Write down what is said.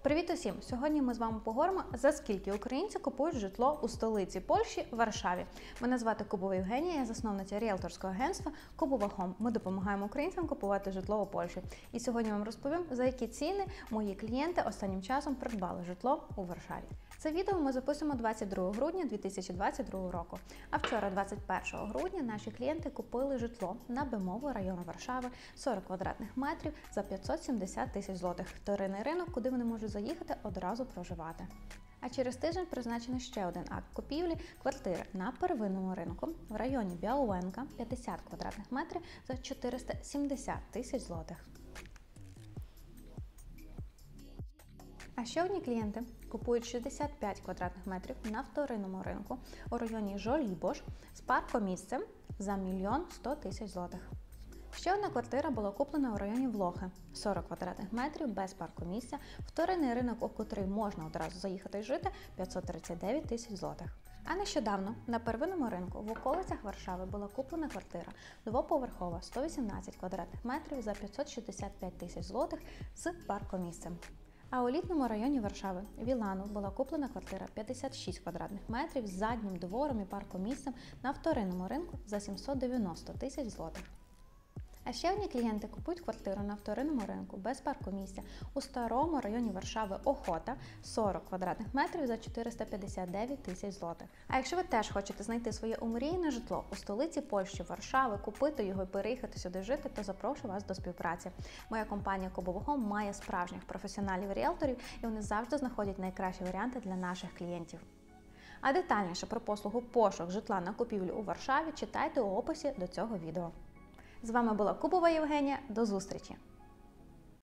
Привіт усім! Сьогодні ми з вами поговоримо, за скільки українці купують житло у столиці Польщі – Варшаві. Мене звати Кубова Євгенія, я засновниця ріелторського агентства Кубова Home. Ми допомагаємо українцям купувати житло у Польщі. І сьогодні вам розповім, за які ціни мої клієнти останнім часом придбали житло у Варшаві. Це відео ми записуємо 22 грудня 2022 року. А вчора, 21 грудня, наші клієнти купили житло на Бемово району Варшави, 40 квадратних метрів за 570 тисяч злотих. Вторинний ринок, куди вони можуть заїхати одразу проживати. А через тиждень призначений ще один акт купівлі квартири на первинному ринку в районі Біалуенка, 50 квадратних метрів за 470 тисяч злотих. А ще одні клієнти купують 65 квадратних метрів на вторинному ринку у районі Жолібош з паркомісцем за 1 100 000 злотих. Ще одна квартира була куплена у районі Влохи – 40 квадратних метрів без паркомісця, вторинний ринок, у котрий можна одразу заїхати і жити – 539 тисяч злотих. А нещодавно на первинному ринку в околицях Варшави була куплена квартира двоповерхова, 118 квадратних метрів за 565 тисяч злотих з паркомісцем. А у елітному районі Варшави Вілану була куплена квартира 56 квадратних метрів з заднім двором і паркомісцем на вторинному ринку за 790 тисяч злотих. А ще одні клієнти купують квартиру на вторинному ринку без паркомісця у старому районі Варшави Охота, 40 квадратних метрів за 459 тисяч злотих. А якщо ви теж хочете знайти своє омріяне житло у столиці Польщі, Варшави, купити його і переїхати сюди жити, то запрошую вас до співпраці. Моя компанія Кубова Home має справжніх професіоналів-ріелторів, і вони завжди знаходять найкращі варіанти для наших клієнтів. А детальніше про послугу пошук житла на купівлю у Варшаві читайте у описі до цього відео. З вами була Кубова Євгенія. До зустрічі!